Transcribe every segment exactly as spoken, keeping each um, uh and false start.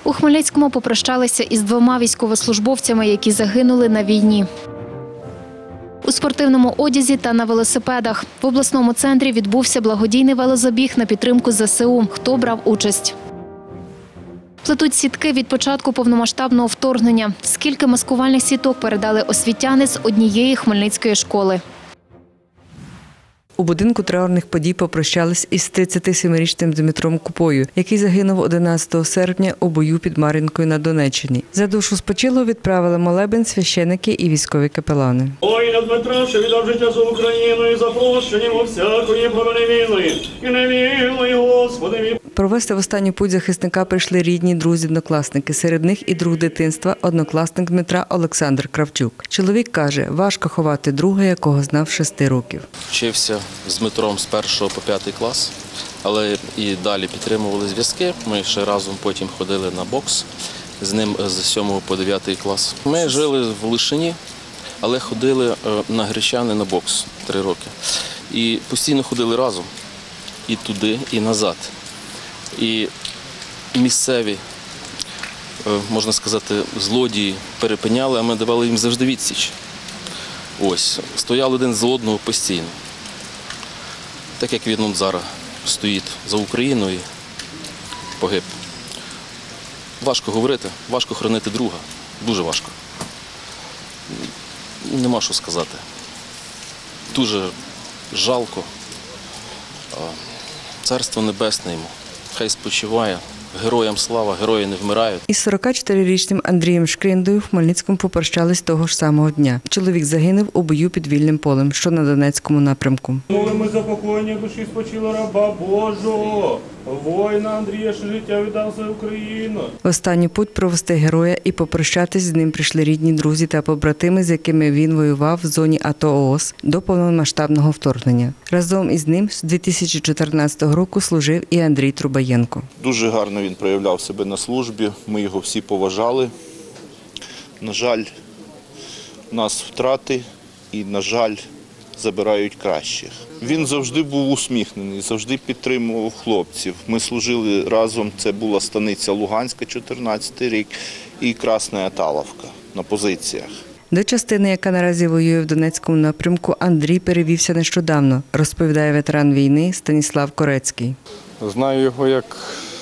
У Хмельницькому попрощалися із двома військовослужбовцями, які загинули на війні. У спортивному одязі та на велосипедах. В обласному центрі відбувся благодійний велозабіг на підтримку зе се у. Хто брав участь? Плетуть сітки від початку повномасштабного вторгнення. Скільки маскувальних сіток передали освітяни з однієї хмельницької школи? У будинку траурних подій попрощались із тридцятисемирічним Дмитром Купою, який загинув одинадцятого серпня у бою під Мар'їнкою на Донеччині. За душу спочилого відправили молебен священики і військові капелани. Воїна Дмитра, що віддав життя за Україну і за прощення всякої провини і невільної, Господи. Провести в останню путь захисника прийшли рідні, друзі, однокласники. Серед них і друг дитинства, однокласник Дмитра Олександр Кравчук. Чоловік каже, важко ховати друга, якого знав з шести років. Вчився з Дмитром з першого по п'ятий клас, але і далі підтримували зв'язки. Ми ще разом потім ходили на бокс з ним з сьомого по дев'ятий клас. Ми жили в Лишині, але ходили на Гречани на бокс три роки. І постійно ходили разом і туди, і назад. І місцеві, можна сказати, злодії перепиняли, а ми давали їм завжди відсіч. Ось, стояли один за одного постійно. Так як він зараз стоїть за Україну і погиб. Важко говорити, важко хоронити друга, дуже важко. Нема що сказати. Дуже жалко. Царство небесне йому. Хай спочиває. Героям слава, герої не вмирають. Із сорокачотирирічним Андрієм Шкриндою в Хмельницькому попрощались того ж самого дня. Чоловік загинув у бою під Вільним полем, що на Донецькому напрямку. Молимо за покоєння душі спочила раба Божого, воїна Андрія, що життя віддав за Україну. В останню путь провести героя і попрощатись з ним прийшли рідні, друзі та побратими, з якими він воював в зоні АТО ООС до повномасштабного вторгнення. Разом із ним з дві тисячі чотирнадцятого року служив і Андрій Трубаєнко. Дуже гарно він проявляв себе на службі, ми його всі поважали. На жаль, у нас втрати і, на жаль, забирають кращих. Він завжди був усміхнений, завжди підтримував хлопців. Ми служили разом, це була станиця Луганська, чотирнадцятий рік, і Красна Аталовка на позиціях. До частини, яка наразі воює в Донецькому напрямку, Андрій перевівся нещодавно, розповідає ветеран війни Станіслав Корецький. Знаю його як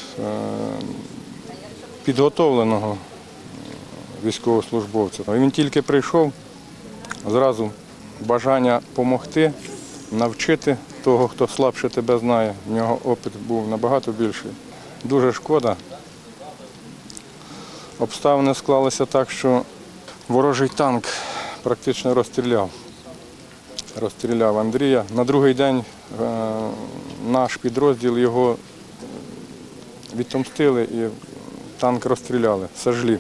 підготовленого військовослужбовця. Він тільки прийшов, зразу бажання допомогти, навчити того, хто слабше тебе знає. В нього опит був набагато більший. Дуже шкода. Обставини склалися так, що ворожий танк практично розстріляв. Розстріляв Андрія. На другий день наш підрозділ його відомстили і танк розстріляли, сожгли.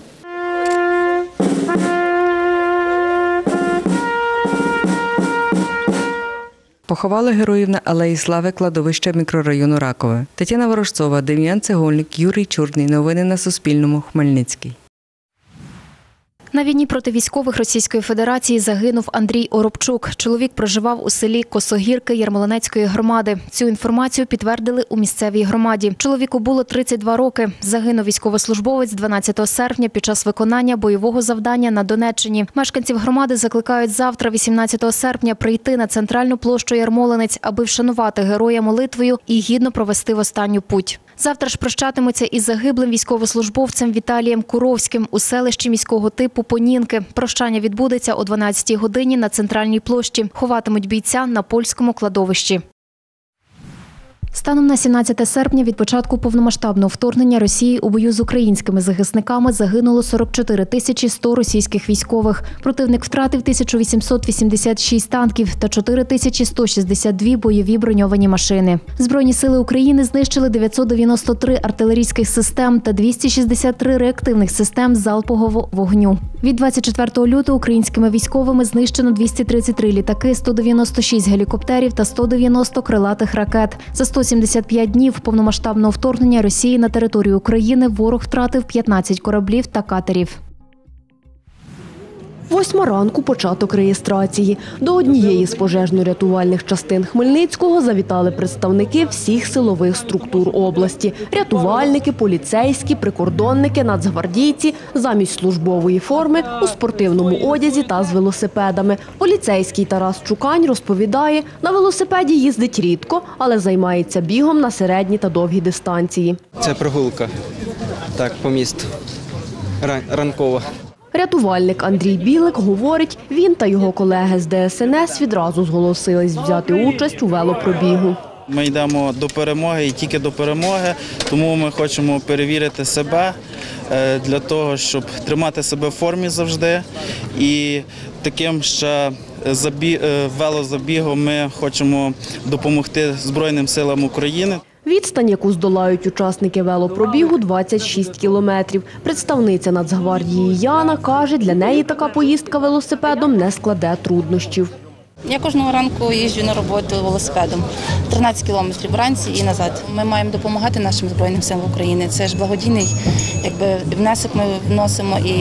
Поховали героїв на Алеї Слави кладовища мікрорайону Ракове. Тетяна Ворожцова, Дем'ян Цегольник, Юрій Чорний. Новини на Суспільному. Хмельницький. На війні проти військових Російської Федерації загинув Андрій Оробчук. Чоловік проживав у селі Косогірки Ярмолинецької громади. Цю інформацію підтвердили у місцевій громаді. Чоловіку було тридцять два роки. Загинув військовослужбовець дванадцятого серпня під час виконання бойового завдання на Донеччині. Мешканців громади закликають завтра, вісімнадцятого серпня, прийти на центральну площу Ярмолинець, аби вшанувати героя молитвою і гідно провести в останню путь. Завтра ж прощатимуться із загиблим військовослужбовцем Віталієм Куровським у селищі міського типу Понінки. Прощання відбудеться о дванадцятій годині на центральній площі. Ховатимуть бійця на польському кладовищі. Станом на сімнадцяте серпня від початку повномасштабного вторгнення Росії у бою з українськими захисниками загинуло сорок чотири тисячі сто російських військових. Противник втратив тисячу вісімсот вісімдесят шість танків та чотири тисячі сто шістдесят дві бойові броньовані машини. Збройні сили України знищили дев'ятсот дев'яносто три артилерійських систем та двісті шістдесят три реактивних систем залпового вогню. Від двадцять четвертого лютого українськими військовими знищено двісті тридцять три літаки, сто дев'яносто шість гелікоптерів та сто дев'яносто крилатих ракет. За сто сімдесят п'ять днів повномасштабного вторгнення Росії на територію України ворог втратив п'ятнадцять кораблів та катерів. Восьма ранку – початок реєстрації. До однієї з пожежно-рятувальних частин Хмельницького завітали представники всіх силових структур області. Рятувальники, поліцейські, прикордонники, нацгвардійці замість службової форми у спортивному одязі та з велосипедами. Поліцейський Тарас Чукань розповідає, на велосипеді їздить рідко, але займається бігом на середні та довгі дистанції. Це прогулка, так, по місту, Ран- ранкова. Рятувальник Андрій Білик говорить, він та його колеги з Де Ес Ен Ес відразу зголосились взяти участь у велопробігу. Ми йдемо до перемоги і тільки до перемоги, тому ми хочемо перевірити себе для того, щоб тримати себе в формі завжди. І таким ще велозабігом ми хочемо допомогти Збройним силам України. Відстань, яку здолають учасники велопробігу – двадцять шість кілометрів. Представниця Нацгвардії Яна каже, для неї така поїздка велосипедом не складе труднощів. Я кожного ранку їжджу на роботу велосипедом. тринадцять кілометрів вранці і назад. Ми маємо допомагати нашим Збройним силам України. Це ж благодійний якби, внесок ми вносимо і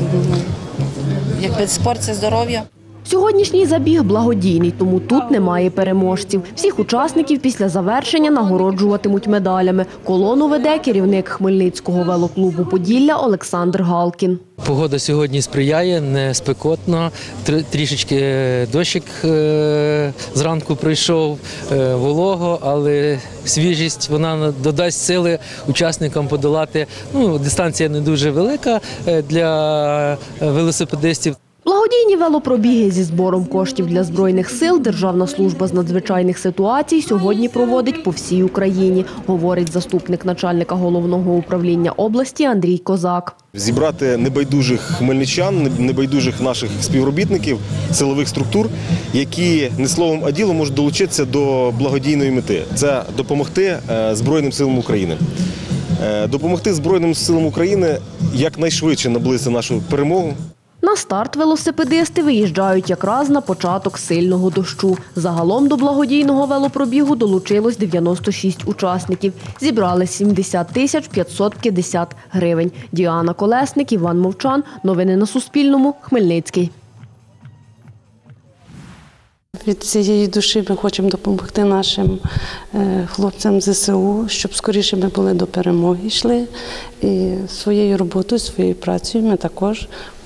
якби, спорт – це здоров'я. Сьогоднішній забіг благодійний, тому тут немає переможців. Всіх учасників після завершення нагороджуватимуть медалями. Колону веде керівник Хмельницького велоклубу «Поділля» Олександр Галкін. Погода сьогодні сприяє, не спекотно, трішечки дощик зранку прийшов, волого, але свіжість, вона додасть сили учасникам подолати. Ну, дистанція не дуже велика для велосипедистів. Благодійні велопробіги зі збором коштів для Збройних сил Державна служба з надзвичайних ситуацій сьогодні проводить по всій Україні, говорить заступник начальника головного управління області Андрій Козак. Зібрати небайдужих хмельничан, небайдужих наших співробітників, силових структур, які не словом, а ділом можуть долучитися до благодійної мети. Це допомогти Збройним силам України. Допомогти Збройним силам України якнайшвидше наблизити нашу перемогу. На старт велосипедисти виїжджають якраз на початок сильного дощу. Загалом до благодійного велопробігу долучилось дев'яносто шість учасників. Зібрали сімдесят тисяч п'ятсот п'ятдесят гривень. Діана Колесник, Іван Мовчан. Новини на Суспільному. Хмельницький. Від цієї душі ми хочемо допомогти нашим хлопцям з Зе Се У, щоб скоріше ми були до перемоги йшли. І своєю роботою, своєю працею ми також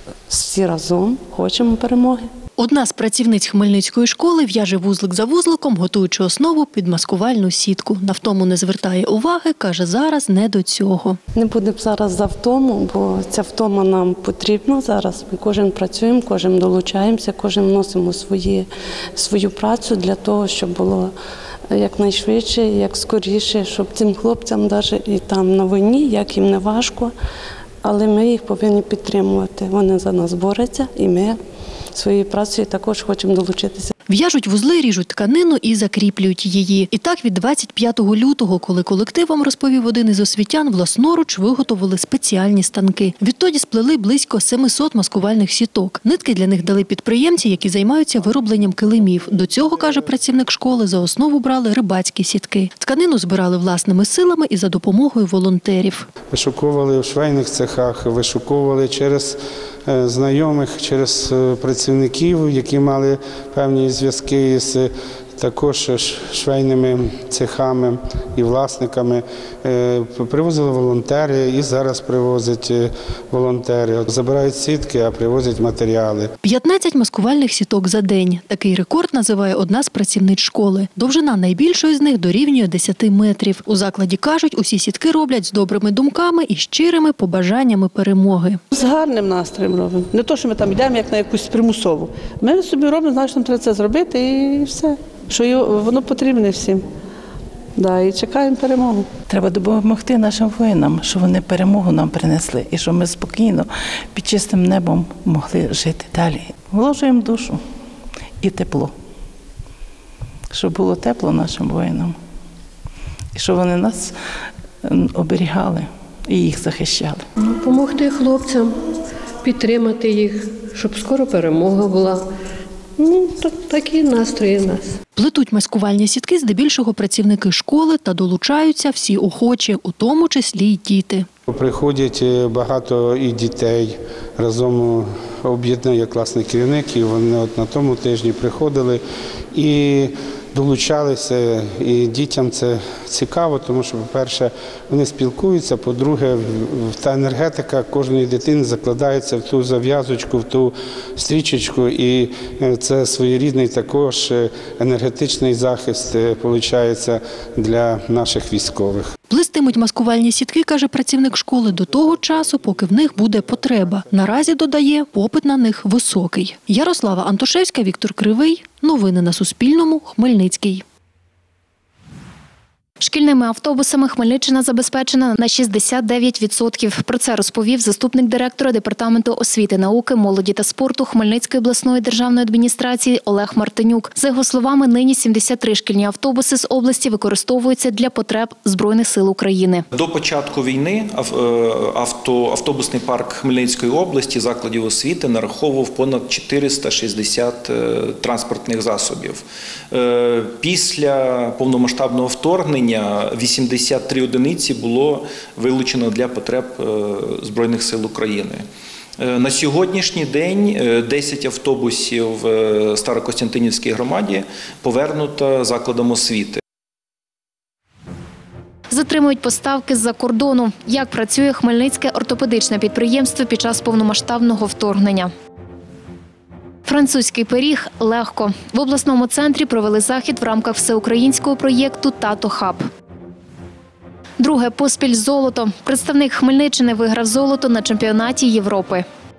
всі разом хочемо перемоги. Одна з працівниць Хмельницької школи в'яже вузлик за вузликом, готуючи основу під маскувальну сітку. На втому не звертає уваги, каже, зараз не до цього. Не будемо зараз за втому, бо ця втома нам потрібна зараз. Ми кожен працюємо, кожен долучаємося, кожен вносимо свої, свою працю для того, щоб було якнайшвидше, як скоріше, щоб цим хлопцям навіть і там на війні, як їм не важко, але ми їх повинні підтримувати. Вони за нас борються, і ми своєю працею також хочемо долучитися. В'яжуть вузли, ріжуть тканину і закріплюють її. І так від двадцять п'ятого лютого, коли колективом, розповів один із освітян, власноруч виготовили спеціальні станки. Відтоді сплели близько семисот маскувальних сіток. Нитки для них дали підприємці, які займаються виробленням килимів. До цього, каже працівник школи, за основу брали рибацькі сітки. Тканину збирали власними силами і за допомогою волонтерів. Вишуковували в швейних цехах, вишуковували через знайомих, через працівників, які мали певні зв'язки з також швейними цехами і власниками. Привозили волонтери і зараз привозять волонтери. Забирають сітки, а привозять матеріали. п'ятнадцять маскувальних сіток за день. Такий рекорд називає одна з працівниць школи. Довжина найбільшої з них дорівнює десяти метрів. У закладі кажуть, усі сітки роблять з добрими думками і щирими побажаннями перемоги. З гарним настроєм робимо. Не то, що ми там йдемо як на якусь примусову. Ми собі робимо, знаємо, що нам треба це зробити і все. Що воно потрібне всім. Да, і чекаємо перемогу. Треба допомогти нашим воїнам, щоб вони перемогу нам принесли і щоб ми спокійно під чистим небом могли жити далі. Вложуємо душу і тепло, щоб було тепло нашим воїнам і щоб вони нас оберігали і їх захищали. Допомогти хлопцям, підтримати їх, щоб скоро перемога була. Ну, так, такі настрої в нас. Плетуть маскувальні сітки здебільшого працівники школи та долучаються всі охочі, у тому числі й діти. Приходять багато і дітей, разом об'єднує класний керівник, і вони от на тому тижні приходили і долучалися, і дітям це цікаво, тому що, по-перше, вони спілкуються, по-друге, та енергетика кожної дитини закладається в ту зав'язочку, в ту стрічечку, і це своєрідний також енергетичний захист, виходить, для наших військових. Плестимуть маскувальні сітки, каже працівник школи, до того часу, поки в них буде потреба. Наразі, додає, попит на них високий. Ярослава Антошевська, Віктор Кривий. Новини на Суспільному. Хмельницький. Шкільними автобусами Хмельниччина забезпечена на шістдесят дев'ять відсотків. Про це розповів заступник директора Департаменту освіти, науки, молоді та спорту Хмельницької обласної державної адміністрації Олег Мартинюк. За його словами, нині сімдесят три шкільні автобуси з області використовуються для потреб Збройних сил України. До початку війни авто, автобусний парк Хмельницької області закладів освіти нараховував понад чотириста шістдесят транспортних засобів. Після повномасштабного вторгнення вісімдесят три одиниці було вилучено для потреб Збройних сил України. На сьогоднішній день десять автобусів в Старокостянтинівській громаді повернуто закладам освіти. Затримують поставки з-за кордону. Як працює Хмельницьке ортопедичне підприємство під час повномасштабного вторгнення? Французький пиріг – легко. В обласному центрі провели захід в рамках всеукраїнського проєкту «Тато Хаб». Друге поспіль золото. Представник Хмельниччини виграв золото на чемпіонаті Європи.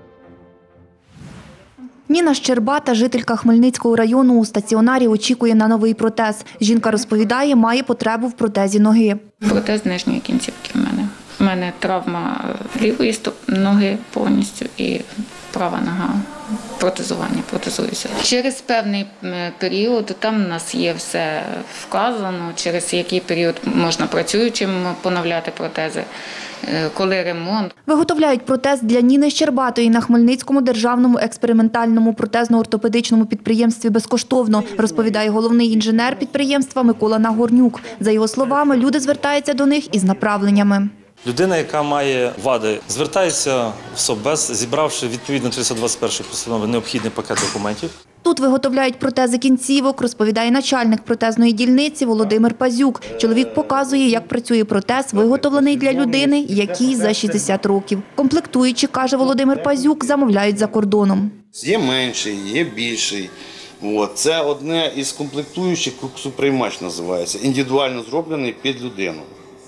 Ніна Щербата, жителька Хмельницького району, у стаціонарі очікує на новий протез. Жінка розповідає, має потребу в протезі ноги. Протез нижньої кінцівки в мене. У мене травма лівої ноги повністю і права нога. Протезування, протезуюся. Через певний період, там у нас є все вказано, через який період можна працюючим поновляти протези, коли ремонт. Виготовляють протез для Ніни Щербатої на Хмельницькому державному експериментальному протезно-ортопедичному підприємстві безкоштовно, розповідає головний інженер підприємства Микола Нагорнюк. За його словами, люди звертаються до них із направленнями. Людина, яка має вади, звертається в Совбез, зібравши відповідно триста двадцять першої постанови необхідний пакет документів. Тут виготовляють протези кінцівок, розповідає начальник протезної дільниці Володимир Пазюк. Чоловік показує, як працює протез, виготовлений для людини, якій за шістдесят років. Комплектуючі, каже Володимир Пазюк, замовляють за кордоном. Є менший, є більший. От. Це одне із комплектуючих, куксоприймач називається, індивідуально зроблений під людину.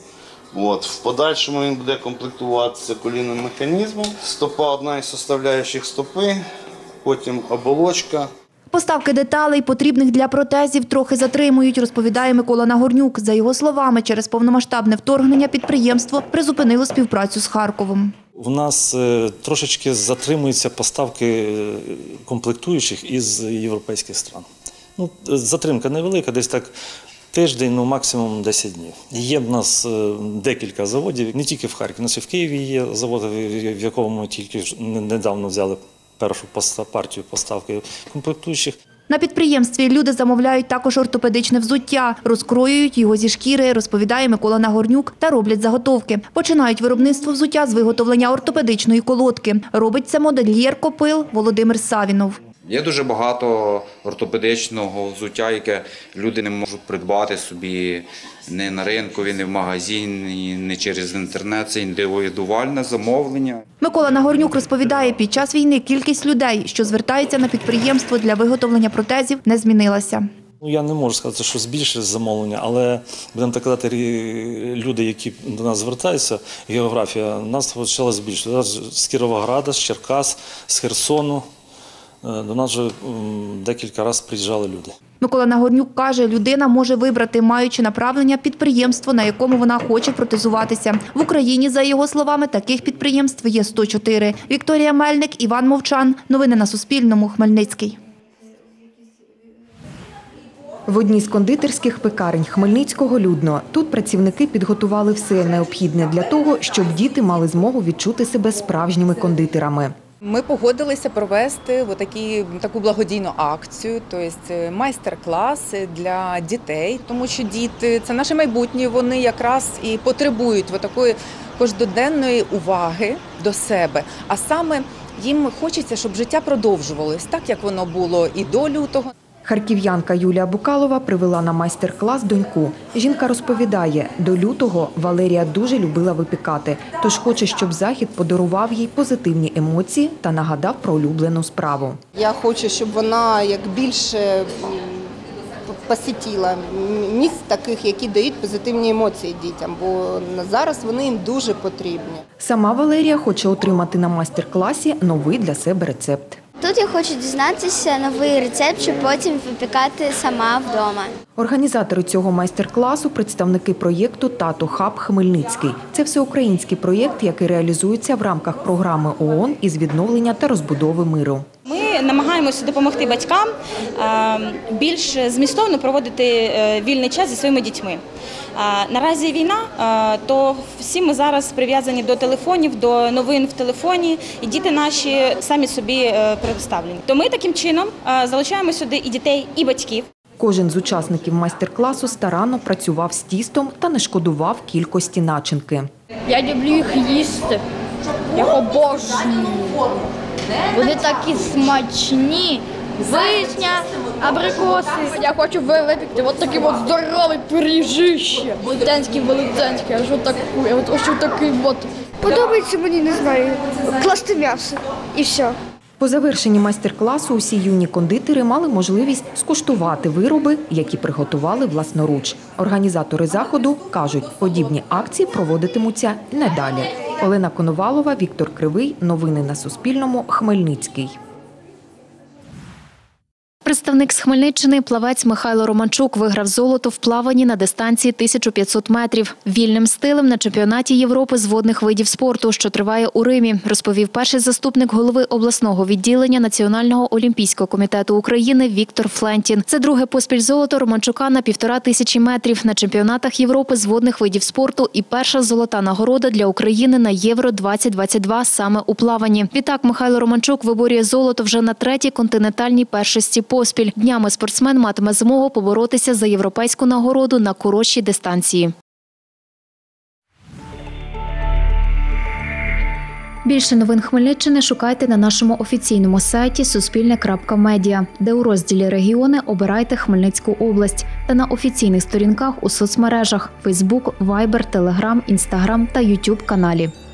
От. В подальшому він буде комплектуватися колінним механізмом. Стопа – одна із составляючих стопи, потім оболочка. Поставки деталей, потрібних для протезів, трохи затримують, розповідає Микола Нагорнюк. За його словами, через повномасштабне вторгнення підприємство призупинило співпрацю з Харковом. У нас трошечки затримуються поставки комплектуючих із європейських стран. Ну, затримка невелика, десь так тиждень, ну максимум десять днів. Є в нас декілька заводів, не тільки в Харкові, у нас і в Києві є завод, в якому ми тільки недавно взяли першу партію поставки комплектуючих. На підприємстві люди замовляють також ортопедичне взуття, розкроюють його зі шкіри, розповідає Микола Нагорнюк, та роблять заготовки. Починають виробництво взуття з виготовлення ортопедичної колодки. Робить це модельєр копил Володимир Савінов. Є дуже багато ортопедичного взуття, яке люди не можуть придбати собі не на ринку, не в магазині, не через інтернет. Це індивідуальне замовлення. Микола Нагорнюк розповідає, під час війни кількість людей, що звертаються на підприємство для виготовлення протезів, не змінилася. Ну, я не можу сказати, що збільшилось замовлення, але, будемо так казати, люди, які до нас звертаються, географія, нас почала збільшувати. З Кіровограда, з Черкас, з Херсону. До нас вже декілька разів приїжджали люди. Микола Нагорнюк каже, людина може вибрати, маючи направлення, підприємство, на якому вона хоче протезуватися. В Україні, за його словами, таких підприємств є сто чотири. Вікторія Мельник, Іван Мовчан. Новини на Суспільному. Хмельницький. В одній з кондитерських пекарень Хмельницького людно. Тут працівники підготували все необхідне для того, щоб діти мали змогу відчути себе справжніми кондитерами. Ми погодилися провести отакі, таку благодійну акцію, тобто майстер-клас для дітей, тому що діти – це наше майбутнє, вони якраз і потребують такої кожноденної уваги до себе, а саме їм хочеться, щоб життя продовжувалось так, як воно було і до лютого. Харків'янка Юлія Букалова привела на майстер-клас доньку. Жінка розповідає, до лютого Валерія дуже любила випікати, тож хоче, щоб захід подарував їй позитивні емоції та нагадав про улюблену справу. Я хочу, щоб вона як більше посетила місць таких, які дають позитивні емоції дітям, бо зараз вони їм дуже потрібні. Сама Валерія хоче отримати на майстер-класі новий для себе рецепт. Тут я хочу дізнатися новий рецепт, щоб потім випікати сама вдома. Організатори цього майстер-класу – представники проєкту «Тато Хаб Хмельницький». Це всеукраїнський проєкт, який реалізується в рамках програми ООН із відновлення та розбудови миру. Ми намагаємося допомогти батькам більш змістовно проводити вільний час зі своїми дітьми. Наразі війна, то всі ми зараз прив'язані до телефонів, до новин в телефоні, і діти наші самі собі предоставлені. То ми таким чином залучаємо сюди і дітей, і батьків. Кожен з учасників майстер-класу старанно працював з тістом та не шкодував кількості начинки. Я люблю їх їсти, я обожнюю. Вони такі смачні. Вишня, абрикоси. Я хочу випікти ось такий от здоровий пиріжище. Велетенський, велетенський, аж отакий, от ось такий от. Подобається мені, не знаю, класти м'ясо і все. По завершенні майстер-класу усі юні кондитери мали можливість скуштувати вироби, які приготували власноруч. Організатори заходу кажуть, подібні акції проводитимуться і надалі. Олена Коновалова, Віктор Кривий. Новини на Суспільному. Хмельницький. Представник з Хмельниччини, плавець Михайло Романчук, виграв золото в плаванні на дистанції тисяча п'ятсот метрів. Вільним стилем на чемпіонаті Європи з водних видів спорту, що триває у Римі, розповів перший заступник голови обласного відділення Національного олімпійського комітету України Віктор Флентін. Це друге поспіль золото Романчука на півтора тисячі метрів на чемпіонатах Європи з водних видів спорту і перша золота нагорода для України на Євро двадцять двадцять два саме у плаванні. Відтак Михайло Романчук виборює золото вже на третій континентальній першості поспіль. Днями спортсмен матиме змогу поборотися за європейську нагороду на коротшій дистанції. Більше новин Хмельниччини шукайте на нашому офіційному сайті суспільне крапка медіа, де у розділі «Регіони» обирайте Хмельницьку область та на офіційних сторінках у соцмережах – Фейсбук, Вайбер, Телеграм, Інстаграм та Ютуб каналі.